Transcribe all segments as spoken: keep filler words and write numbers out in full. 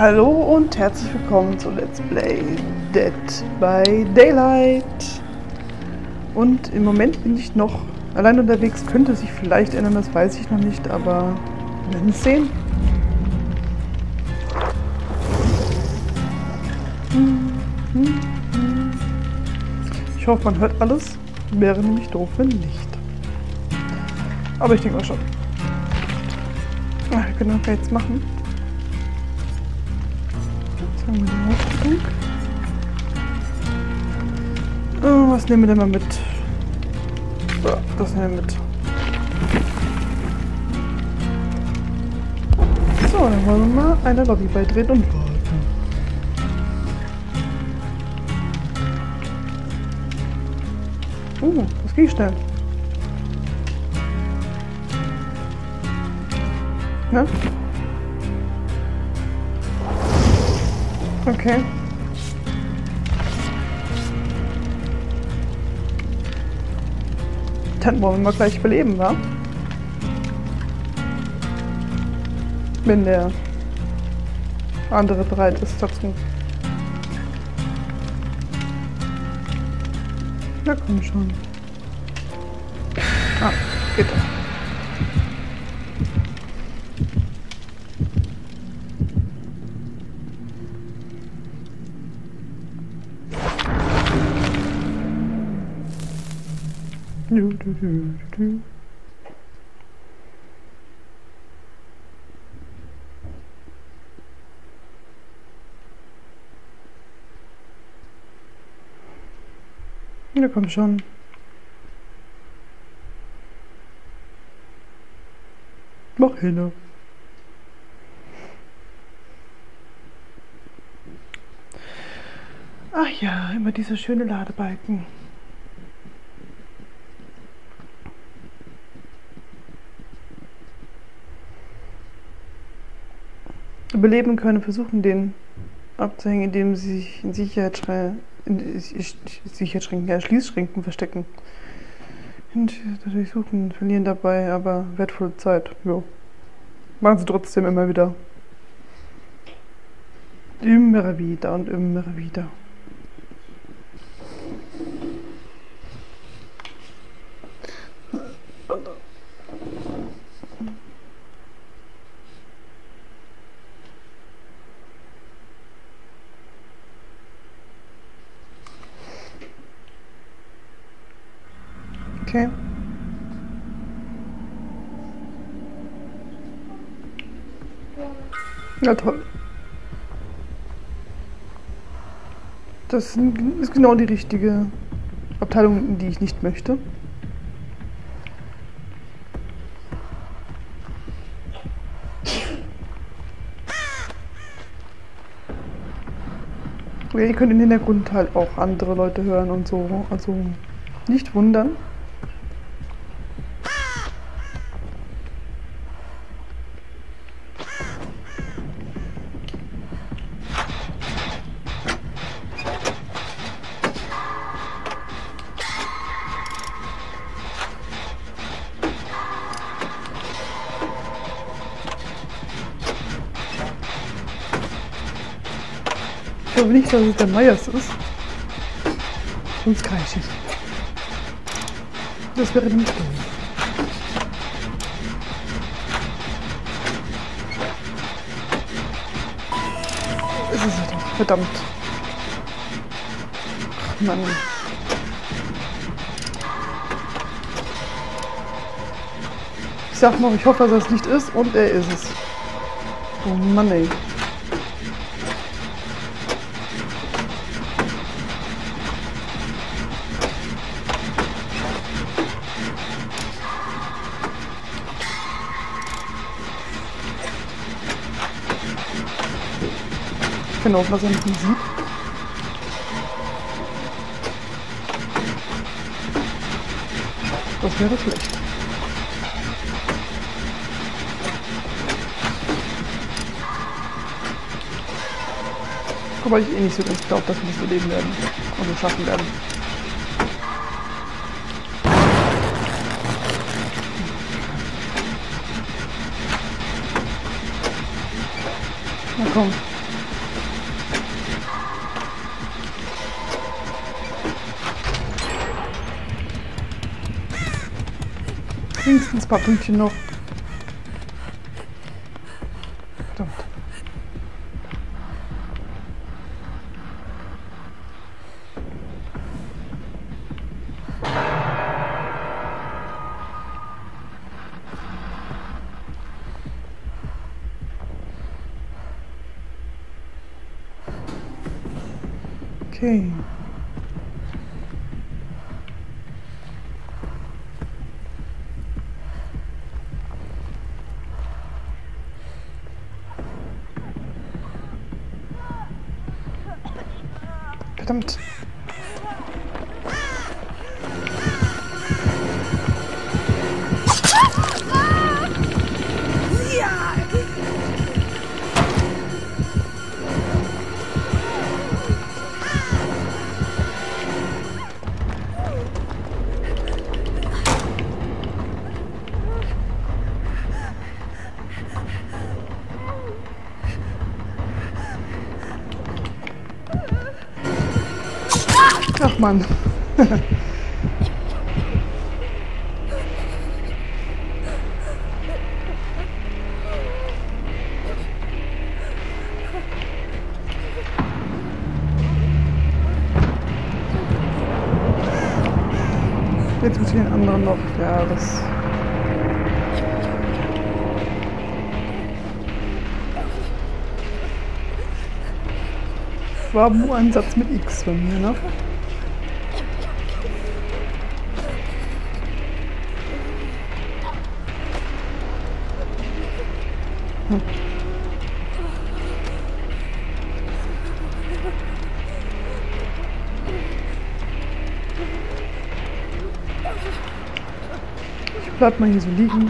Hallo und herzlich willkommen zu Let's Play Dead by Daylight. Und im Moment bin ich noch allein unterwegs, könnte sich vielleicht ändern, das weiß ich noch nicht, aber wir werden es sehen. Ich hoffe, man hört alles. Wäre nämlich doof, wenn nicht. Aber ich denke mal schon. Ach, wir können das jetzt machen. Jetzt haben wir die Notebook. Oh, was nehmen wir denn mal mit? So, das nehmen wir mit. So, dann wollen wir mal einer Lobby beitreten und warten. Uh, das ging schnell. Ne? Okay. Dann wollen wir mal gleich beleben, wa? Wenn der andere bereit ist dazu. Na komm schon. Ah, geht doch. Du, du, du, du. Ja, komm schon. Mach hin. Ach ja, immer diese schöne Ladebalken. Überleben können, versuchen den abzuhängen, indem sie sich in Sicherheitsschränken, in Sicherheitsschränken, ja, Schließschränken verstecken. Und dadurch suchen, verlieren dabei aber wertvolle Zeit. Jo. Machen sie trotzdem immer wieder. Immer wieder und immer wieder. Okay. Ja, toll. Das ist genau die richtige Abteilung, in die ich nicht möchte. Ja, ihr könnt im Hintergrund halt auch andere Leute hören und so. Also nicht wundern. Ich glaube nicht, dass es der Meyers ist. Sonst gleich ich. Das wäre nicht doof. Ist es doch, verdammt. Ach Mann. Ich sag noch, ich hoffe, dass er es nicht ist und er ist es. Oh Mann, ey. Ich kann auch was er nicht sieht. Das wäre schlecht. Aber ich eh nicht so ganz glaube, dass wir das überleben werden. Also schaffen werden. Na komm. Wenigstens ein paar Pünktchen noch. Verdammt. Okay. Verdammt. Ach Mann. Jetzt muss ich den anderen noch. Ja, das. War nur ein Satz mit X von mir, ne? Hm. Ich bleib mal hier so liegen.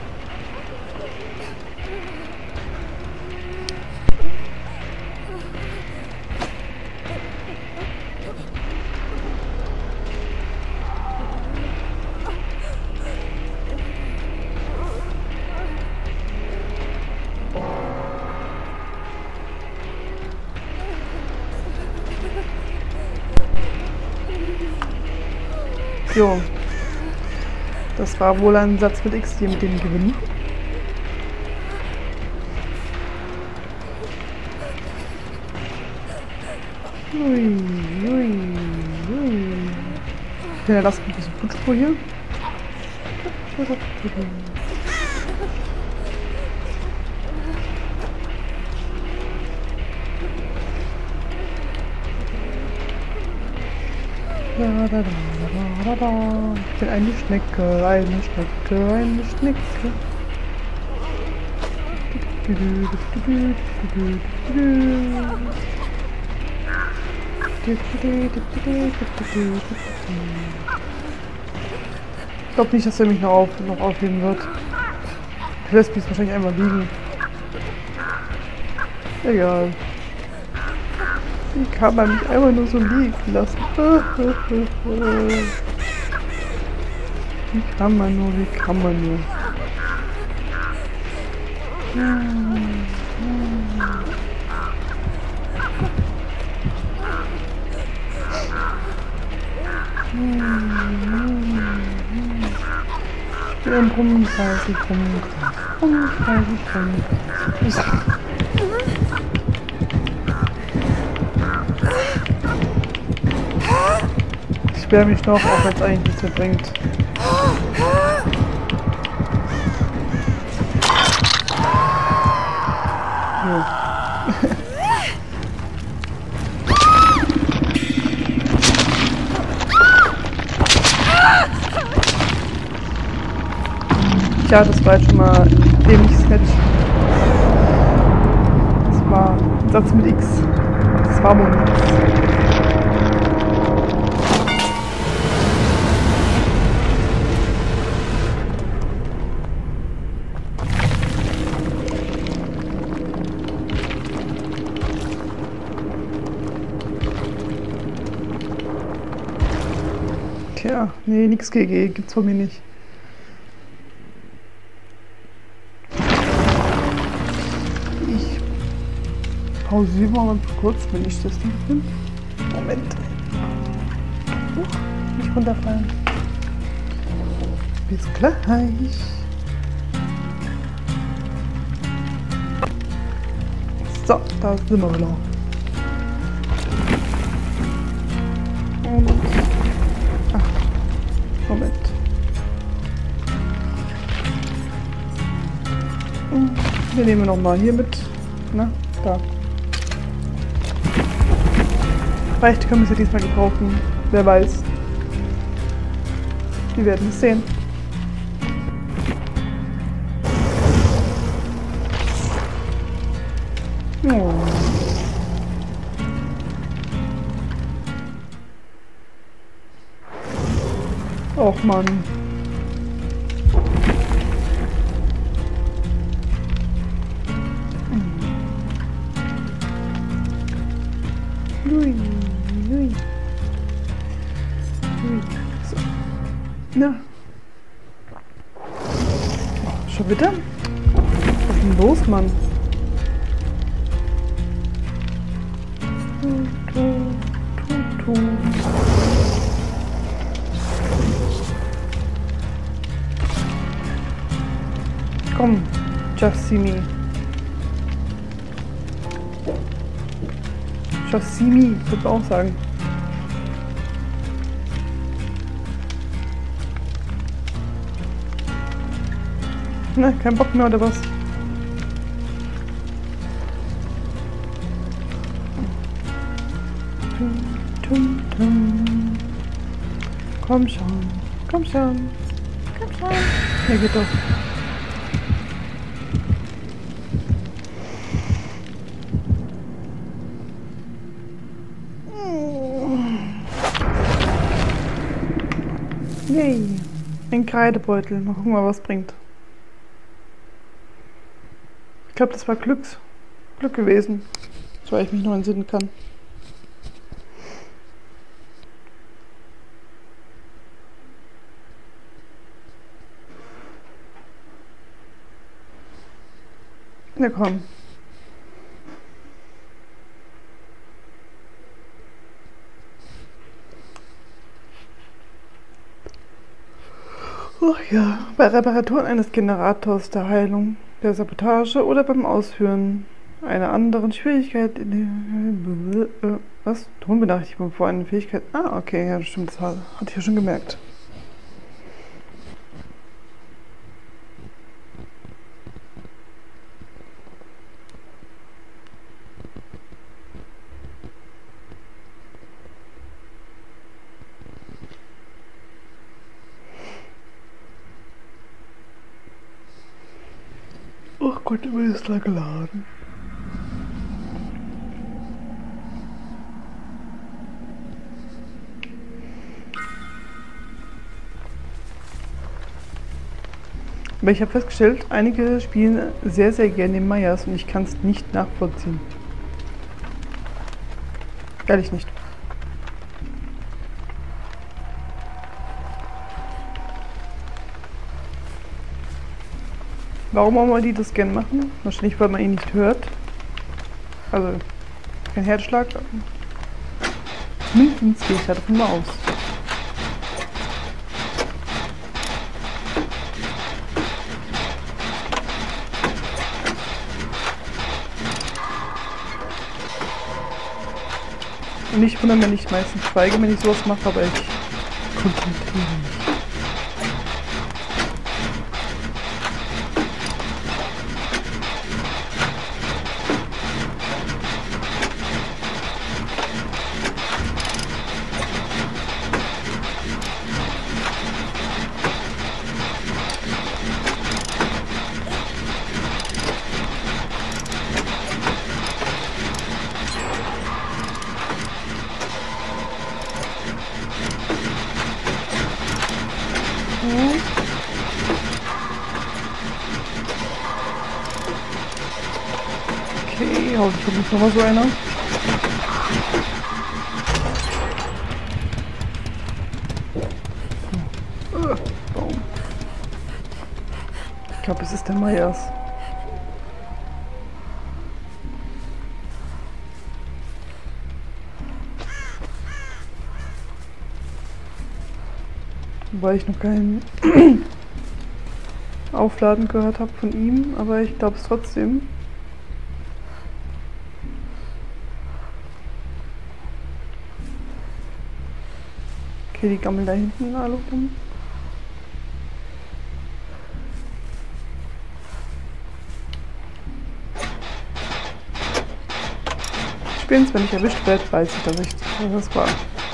Jo. Das war wohl ein Satz mit X, die mit dem gewinnen. Ui, ui, ui. Ja, lass ein bisschen Blutspur hier. Da, da, da, da, da. Ich bin eine Schnecke, eine Schnecke, eine Schnecke. Ich glaube nicht, dass er mich noch, auf, noch aufheben wird. Ich lässt mich wahrscheinlich einmal liegen. Egal. Wie kann man mich einfach nur so liegen lassen? Wie kann man nur, wie kann man nur? Ich bin im Rumkreis, ich rumkreis, rumkreis, ich rumkreis. Ich sperre mich noch, auch wenn es eigentlich nichts mehr bringt. Ja. Tja, das war jetzt schon mal ein dämliches Match. Das war ein Satz mit X. Das war wohl nichts. Tja, nee, nix G G, gibt's von mir nicht. Ich pausiere mal ganz kurz, wenn ich das nicht bin. Moment. Huch, nicht runterfallen. Bis gleich. So, da sind wir wieder. Und... Ach, Moment. Wir nehmen noch mal hier mit. Na, da. Vielleicht können wir sie diesmal gebrauchen. Wer weiß. Wir werden es sehen. Oh. Och Mann. Ui, ui. Ui. So. Na. Oh, schon wieder? Was ist denn los, Mann? Tu, tu, tu, tu. Komm, just see me. Just see me, würde ich auch sagen. Na, kein Bock mehr oder was? Tum, tum, tum. Komm schon, komm schon, komm schon. Ja, geht doch. Yay, ein Kreidebeutel. Mal gucken, mal was bringt. Ich glaube, das war Glücks Glück gewesen, soweit ich mich noch entsinnen kann. Na komm. Ach ja, bei Reparaturen eines Generators, der Heilung, der Sabotage oder beim Ausführen einer anderen Schwierigkeit in der... Äh, was? Tonbenachrichtigung vor einer Fähigkeit... Ah, okay, ja, stimmt, das hatte ich ja schon gemerkt. Ach Gott, immer ist da geladen. Aber ich habe festgestellt, einige spielen sehr, sehr gerne den Mayas und ich kann es nicht nachvollziehen. Ehrlich nicht. Warum auch mal die das gerne machen? Wahrscheinlich, weil man ihn nicht hört. Also, kein Herzschlag. Mindestens gehe ich da davon mal aus. Und ich wundere mich nicht meistens schweige, wenn ich sowas mache, aber ich konzentriere mich. Okay, hoffentlich kommt nicht nochmal so einer. Baum. Ich glaube, es ist der Mayas. Wobei ich noch keinen Aufladen gehört habe von ihm, aber ich glaube es trotzdem. Okay, die gammeln da hinten alle rum. Spätestens wenn ich erwischt werde, weiß ich, dass ich das war.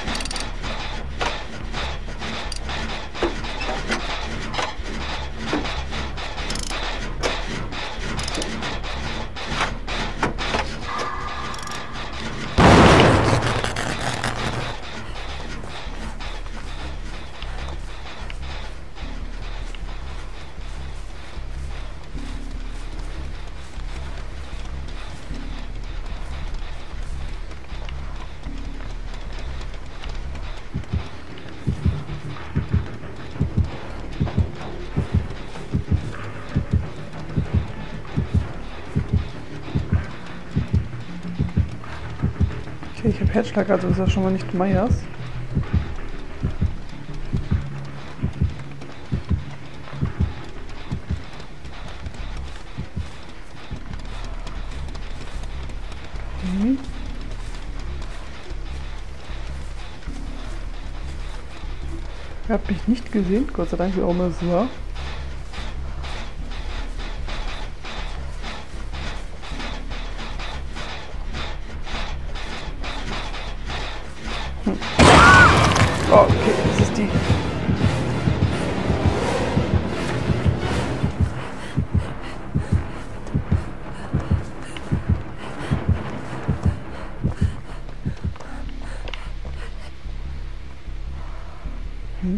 Ich habe Herzschlag, also ist das schon mal nicht Meyers. Okay. Er hat mich nicht gesehen, Gott sei Dank, wie auch immer es war. Hm. Oh, okay, das ist die. Hm.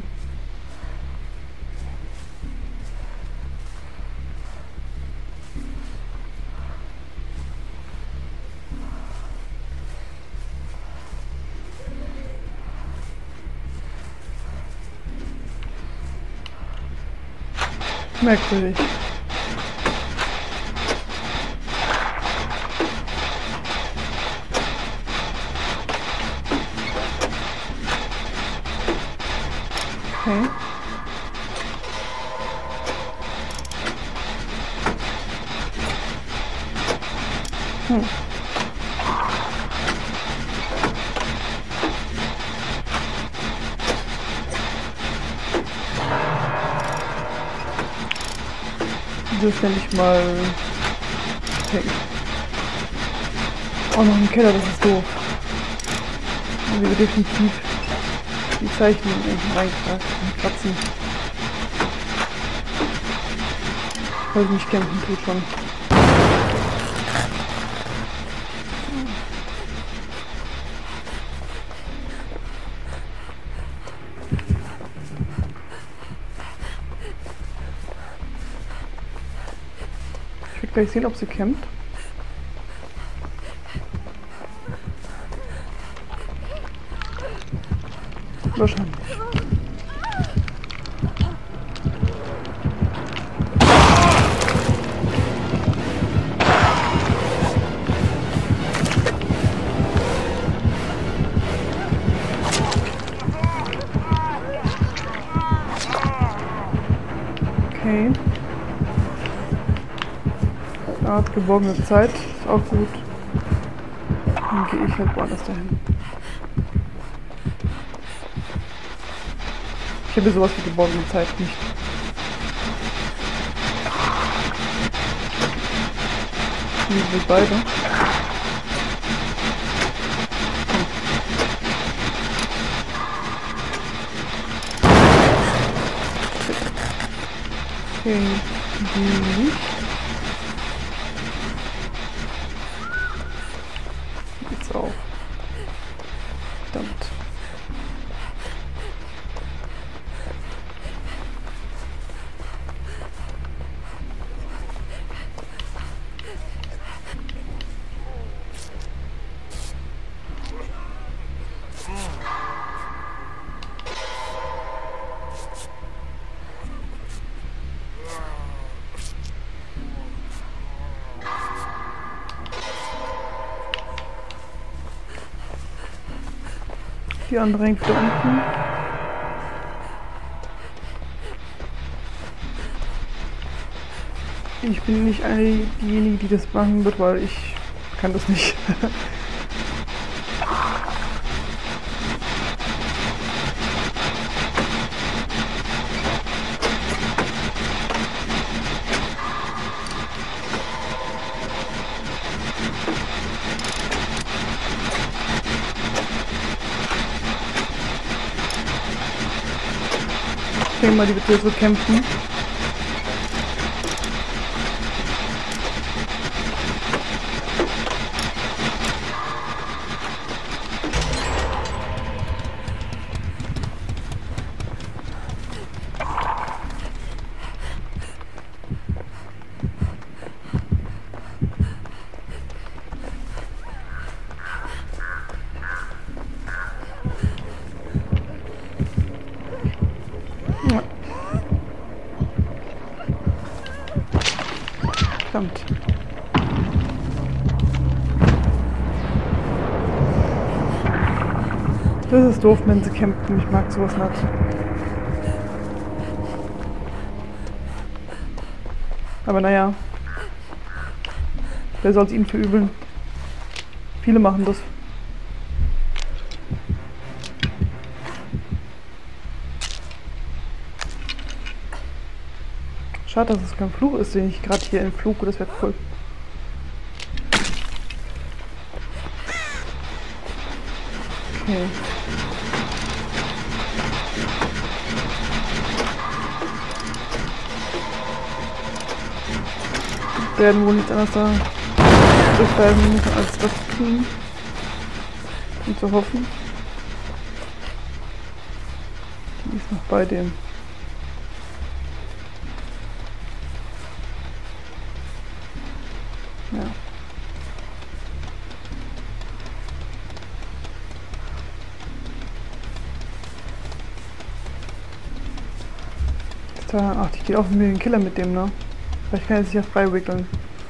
Merkwürdig. Okay. Hm. Das nenne ich mal. Okay. Oh, noch ein Keller, das ist doof. Also wir definitiv die Zeichen reinkratzen. Weil ich mich kämpfen tut schon. Ich will gleich sehen, ob sie kämpft. Wahrscheinlich. Okay. Art geborgene Zeit, ist auch gut. Dann gehe ich halt woanders dahin. Ich habe sowas wie geborgene Zeit nicht. Die sind beide. Okay, die nicht. Jetzt auch. Verdammt. Die andere hängt da unten. Ich bin nicht eine diejenige, die das machen wird, weil ich kann das nicht. Ich denke mal, die wird hier so kämpfen. Ja. Verdammt. Das ist doof, wenn sie campen. Ich mag sowas nicht. Aber naja. Wer soll es ihnen verübeln? Viele machen das. Schade, dass es kein Fluch ist, den ich gerade hier entflug. Das wäre cool. Okay. Wir werden wohl nichts anderes da durchbleiben müssen, als das zu tun. Und zu hoffen. Die ist noch bei dem. Ja. Ist da, ach, die geht auch mit den Killer mit dem, ne? Vielleicht kann er sich ja frei wickeln.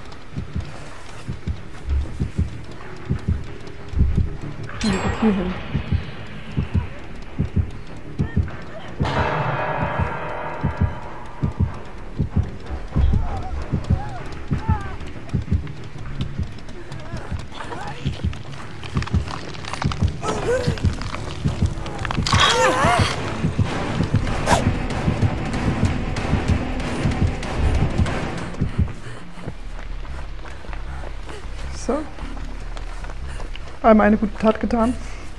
Und die geht hier hin. So. Einmal eine gute Tat getan.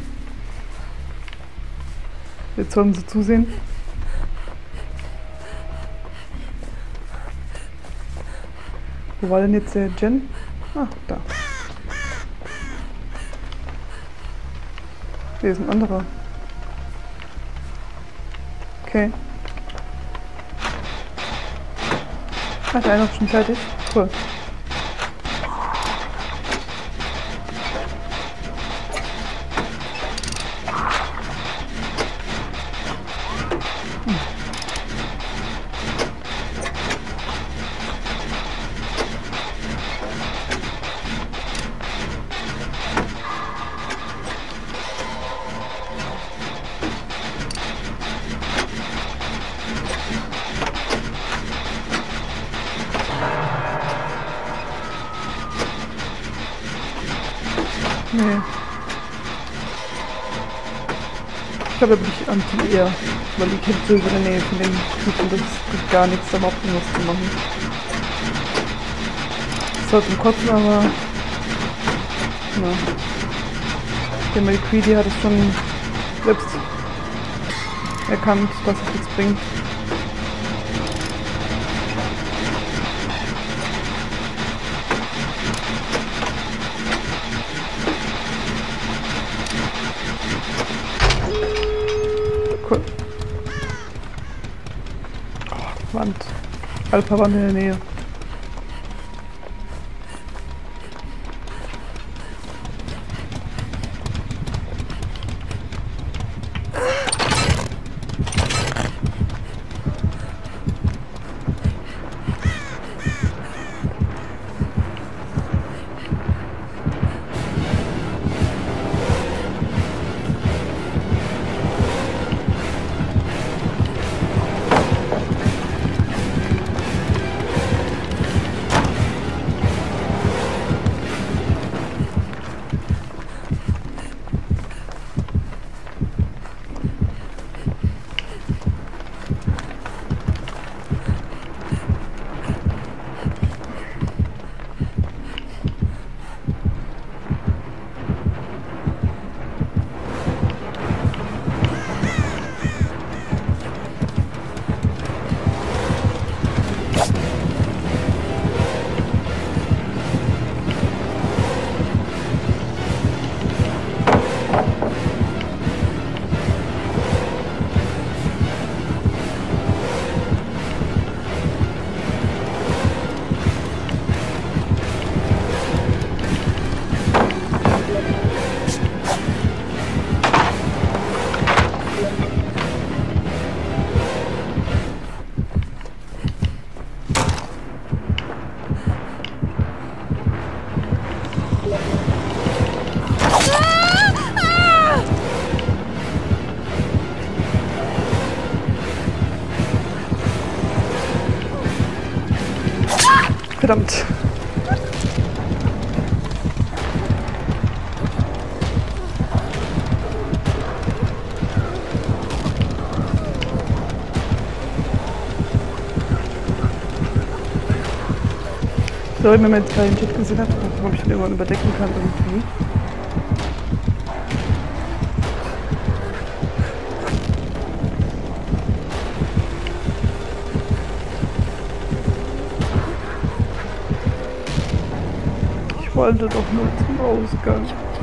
Jetzt sollen sie zusehen. Wo war denn jetzt der Jen? Ah, da. Hier ist ein anderer. Okay. Ach, der eine ist schon fertig. Cool. Nee. Ich glaube, da bin ich anti eher, weil die kämpft so über der Nähe von dem Typen, das gibt gar nichts, da überhaupt irgendwas zu machen. Das war zum Kotzen, aber... Ja. Ich denke mal, die Greedy hat es schon selbst erkannt, dass es nichts bringt. Cool. Oh, Wand. Alpha-Wand in der Nähe. Verdammt. Sorry, wenn man jetzt keinen Chat gesehen hat, ob ich den irgendwann überdecken kann irgendwie. Ich wollte doch nur zum Ausgang.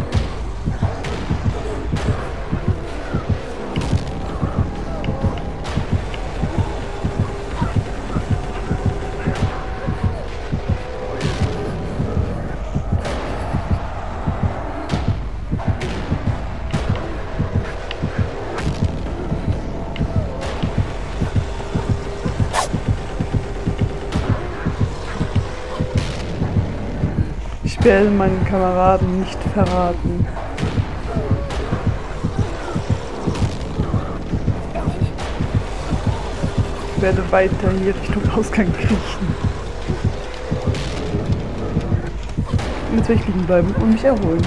Ich werde meinen Kameraden nicht verraten. Ich werde weiter hier Richtung Ausgang kriechen. Und jetzt werde ich liegen bleiben und mich erholen.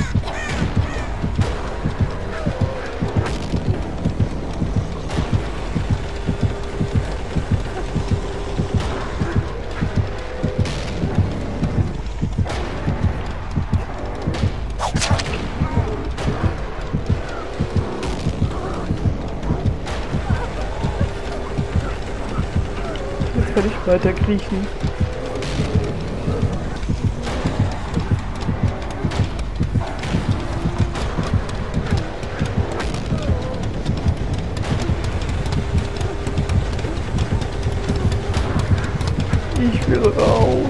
Jetzt werde ich weiter kriechen. Ich will raus.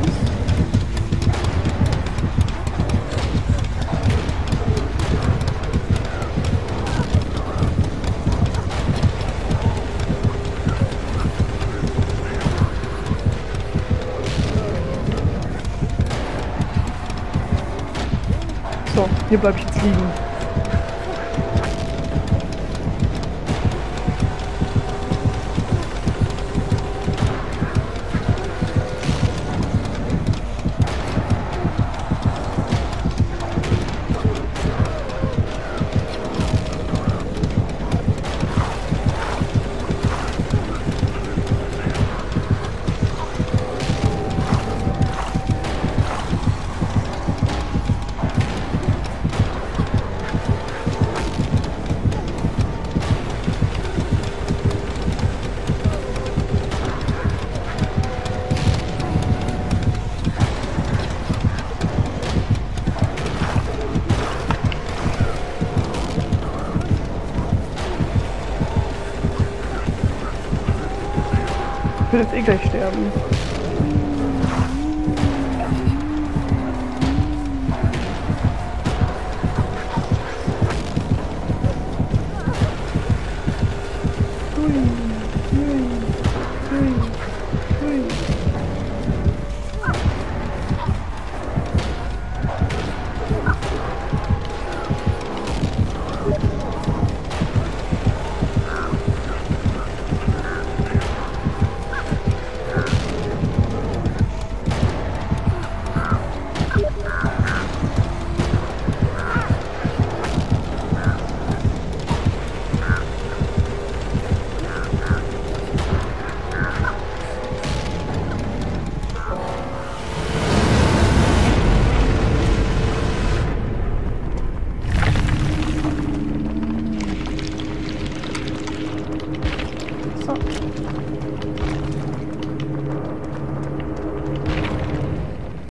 So, hier bleibe ich jetzt liegen. Ich würde jetzt eh gleich sterben.